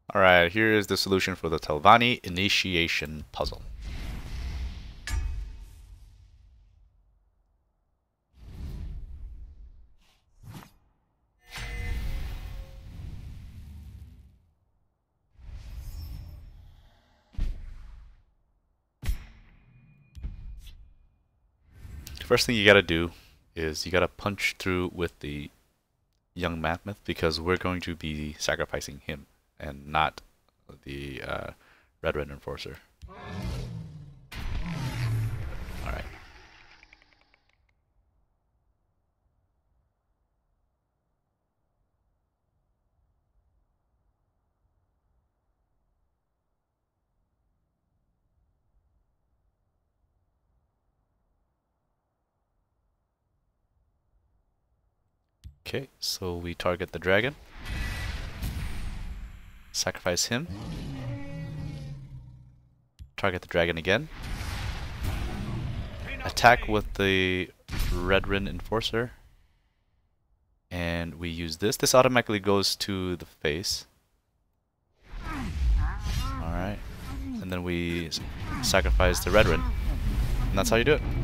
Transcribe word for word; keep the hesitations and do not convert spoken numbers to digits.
Alright, here is the solution for the Telvanni Initiation puzzle. The first thing you gotta do is you gotta punch through with the young mammoth because we're going to be sacrificing him and not the uh, red red enforcer. Alright. Okay, so we target the dragon, sacrifice him, target the dragon again, attack with the red red enforcer, and we use this. This automatically goes to the face. Alright, and then we sacrifice the red red, and that's how you do it.